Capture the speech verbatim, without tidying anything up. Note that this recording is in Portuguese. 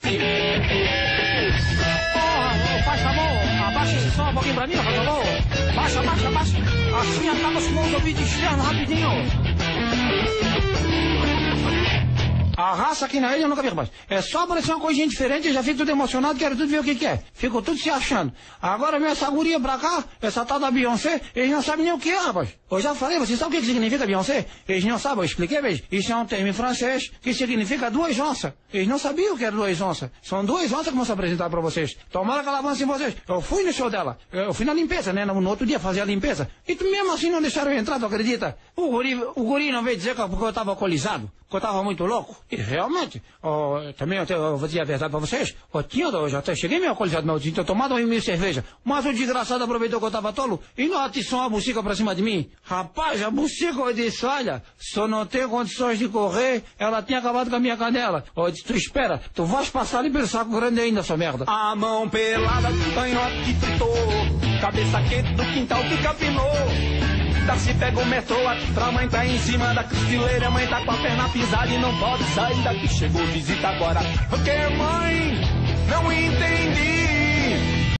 Oh, faz favor, abaixa esse som um pouquinho pra mim, faz favor. Baixa, baixa, baixa. Assim acaba com os ouvidos externos rapidinho. A raça aqui na ilha eu nunca vi, rapaz. É só aparecer uma coisinha diferente, eu já fico tudo emocionado, quero tudo ver o que que é. Fico tudo se achando. Agora vem essa guria pra cá, essa tal da Beyoncé, eles não sabem nem o que é, rapaz. Eu já falei, você sabe o que significa Beyoncé? Eles não sabem, eu expliquei, veja. Isso é um termo em francês que significa duas onças. Eles não sabiam o que era duas onças. São duas onças que vão se apresentar pra vocês. Tomara que ela avance em vocês. Eu fui no show dela. Eu fui na limpeza, né? No outro dia fazer a limpeza. E mesmo assim não deixaram eu entrar, tu acredita? O guri, o guri não veio dizer que porque eu tava alcoolizado, que eu tava muito louco. E realmente, oh, também eu, te, eu vou dizer a verdade pra vocês. Eu tinha, eu já até cheguei meio alcoolizado, não, eu tinha tomado um mil cerveja. Mas o desgraçado aproveitou que eu tava tolo e não atiçou a bucica pra cima de mim. Rapaz, a bucica, eu disse, olha, se eu não tenho condições de correr, ela tinha acabado com a minha canela. Eu disse, tu espera, tu vais passar ali pelo saco grande ainda, sua merda. A mão pelada, canhote que fritou, cabeça quente do quintal que capinou. Darcy pega o metrô, a mãe tá em cima da cristaleira, a mãe tá com a perna pisada e não pode sair daqui. Chegou visita agora, porque mãe, não entendi.